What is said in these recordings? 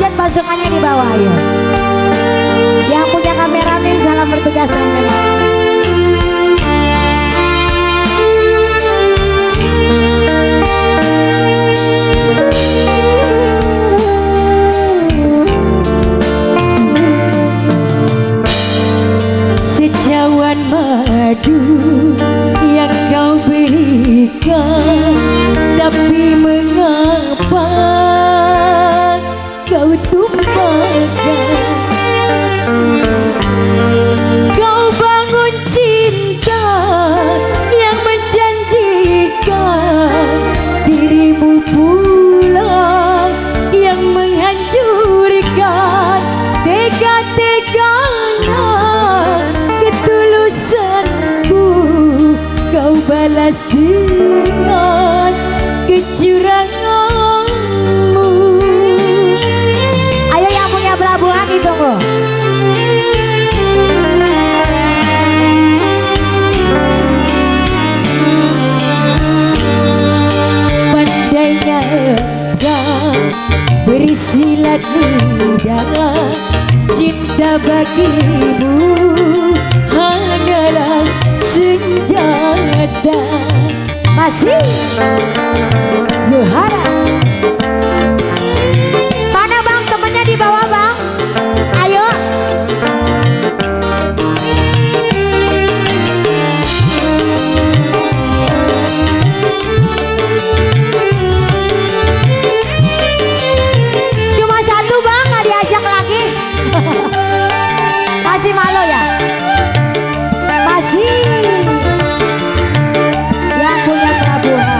derajat pasukannya di bawah ya. Yang punya kameramen salam bertugas kameramen. Secawan madu yang kau berikan, tapi mengapa kau tumpahkan? Kau bangun cinta yang menjanjikan, dirimu pula yang menghancurkan. Tega-teganya ketulusanku kau balas dengan kecuranganmu. Ayo yang punya pelabuhan ditunggu. Pandainya engkau bersilat lidah, cinta bagimu hanyalah senjata. Masih Zuhara. Mana bang temennya di bawah bang? Ayo. Cuma satu bang, nggak diajak lagi. Masih malu ya? Masih. Yang punya pelabuhan.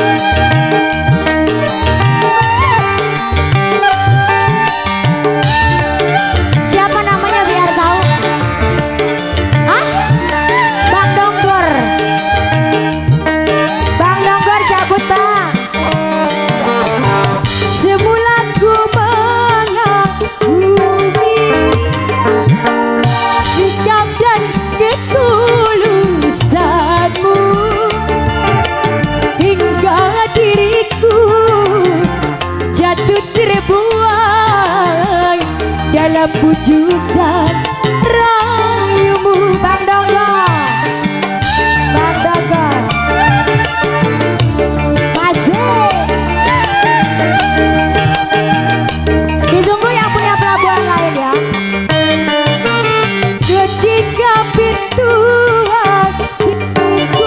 Siapa namanya biar tahu? Hah? Bang Donggor. Bang Donggor cabut bang. Semula ku mengagumi sikap dan ketulusanmu, hingga diriku jatuh terbuai dalam bujukan rayumu. Bang Donggor. Bang Donggor. Masih. Ditunggu yang punya pelabuhan lain ya. Ketika pintu hatiku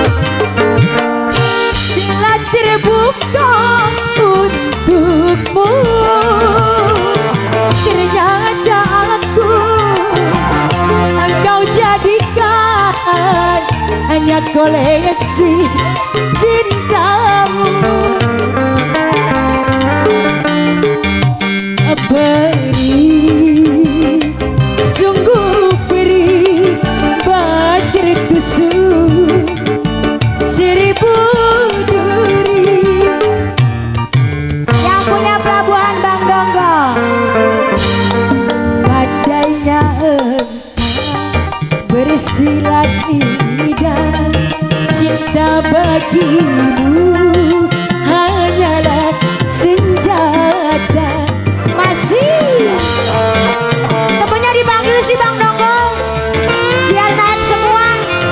telah terbuka untukmu, ternyata engkau jadikan hanya koleksi cintamu. Beri, sungguh beri batir tusuk seribu duri. Yang punya pelabuhan Bang Donggor. Pandainya engkau bersilat lidah, cinta bagimu hanyalah senjata. Masih. Temennya dipanggil si Bang Donggor. Biar naik semua.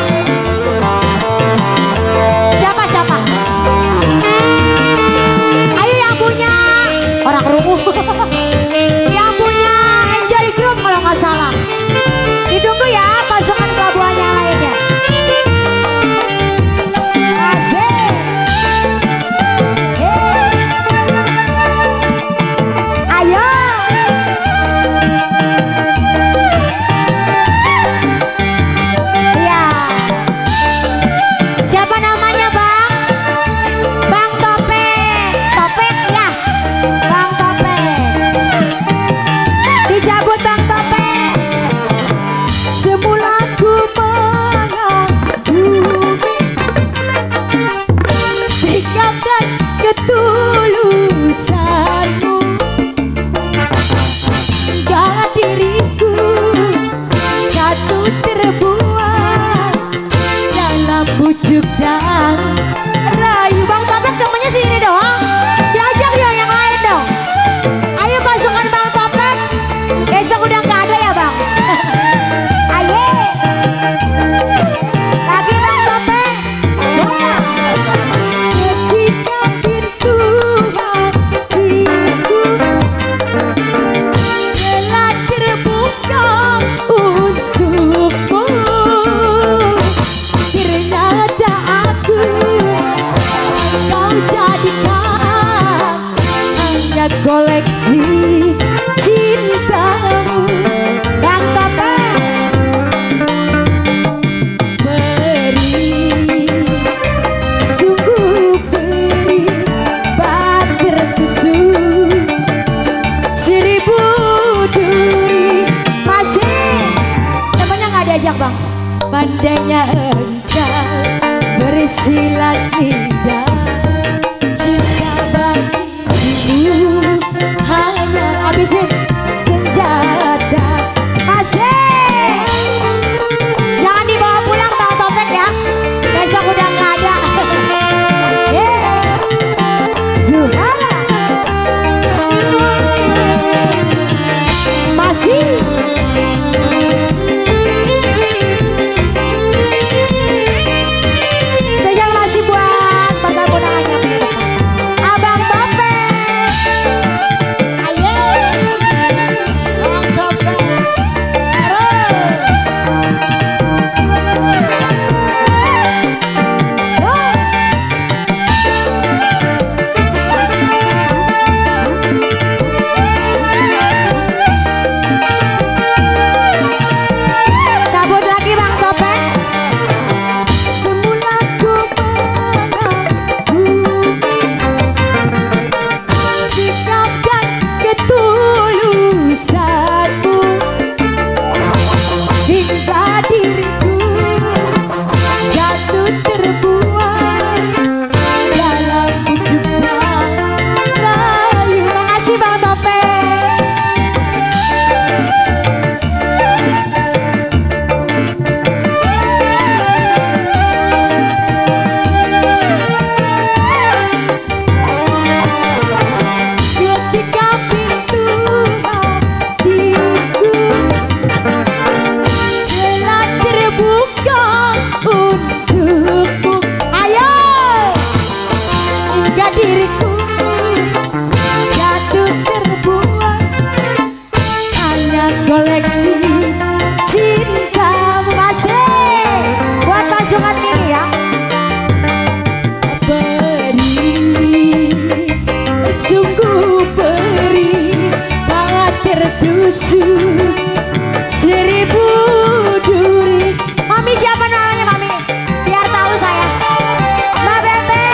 Siapa? Ayo yang punya orang rungu. Yang punya Enjoy Group kalau nggak salah. Ditunggu ya pasukan pelabuhan yang lainnya. Asik. diajak bang. Pandainya engkau bersilat lidah, cinta bagimu hanya Habisin senjata. masih. Jangan dibawa pulang bang Topeng ya. Besok udah nggak ada. Zuhara Masih. Spesial masih buat bangga undangannya. Abang Topeng. Ayo. Abang Topeng. Cabut lagi bang Topeng. semula ku mengaku sikap dan ketulusanmu, hingga diriku jatuh terbuai dalam kejutan rayu. Makasih bang Topeng. Ketika pintu hatiku telah terbuka untukmu, Ayo. hingga diriku jatuh terbuai hanya koleksi cintamu. Masih. Buat pasukan ini ya. Perih, sungguh perih, tak tertusuk seribu duri. Mami siapa namanya Mami? Biar tahu saya. Mbak Bebe.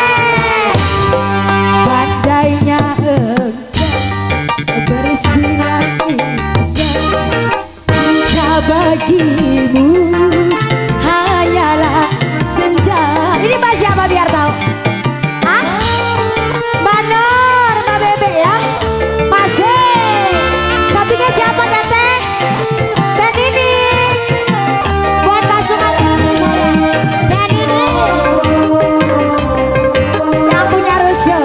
Pandainya engkau bersilat lidah, cinta bagimu hanyalah senja. Ini Mbak siapa biar tahu? Hah? Mbak Nur, Mbak Bebe ya? Masih. Topiknya siapa Teteh? Dan ini buat pasukan dan ini yang punya rusuh.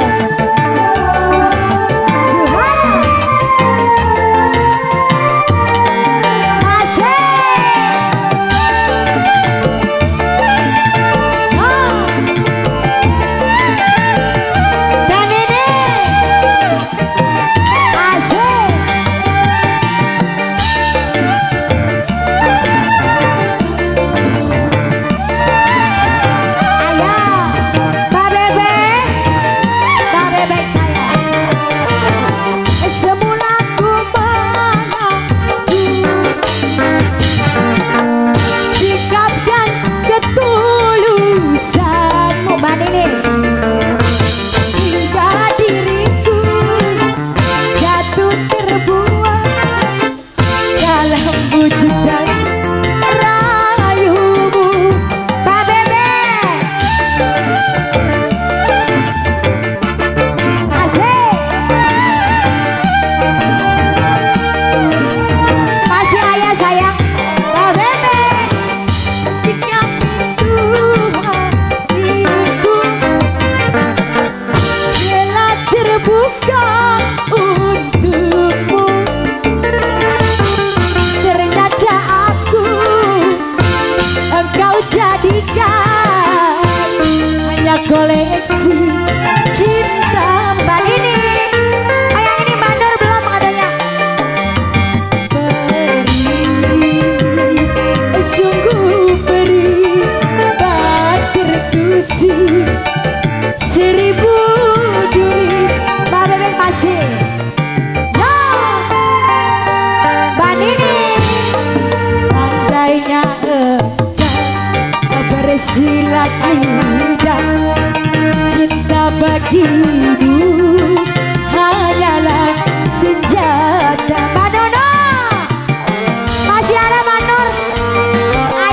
Zuhara. Masih. Dan ini asik. Ayo, Mbak Bebe, Mbak Bebe saya. semula ku mengaku sikap dan ketulusanmu, Mbak Nini, hingga diriku jatuh terbuai dalam wujudan rayumu. Mbak Bebe, asik. Masih ayah sayang, Mbak Bebe. Ketika pintu hatiku telah terbuka untukmu, ternyata engkau jadikan hanya koleksi cinta. Mbak Nini, oh yang ini Mbak Nur belum katanya. Perih, sungguh perih, tak tertusuk seribu duri. Mbak Bebe masih. Yo, Mbak Nini. Pandainya engkau bersilat lidah, cinta bagimu hanyalah senjata. Mbak Nono, masih ada Mbak Nur.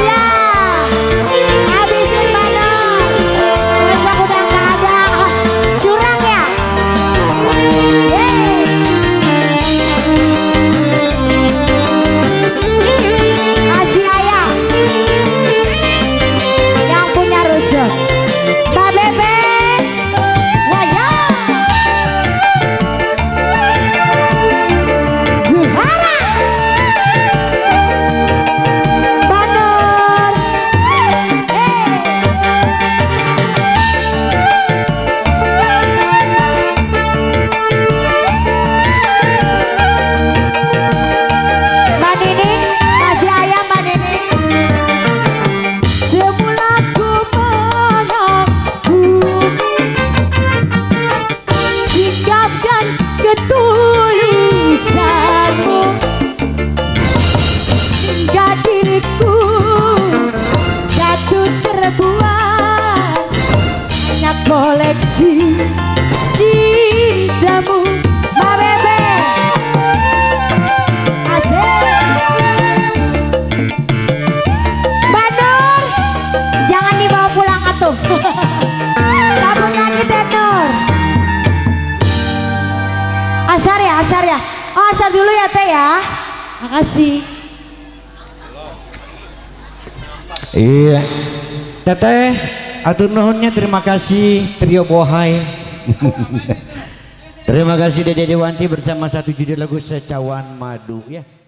ya. Makasih. Iya. Teteh, atur nuhunnya terima kasih Trio Bohai. Terima kasih Dede Dewanti bersama satu judul lagu Secawan Madu ya.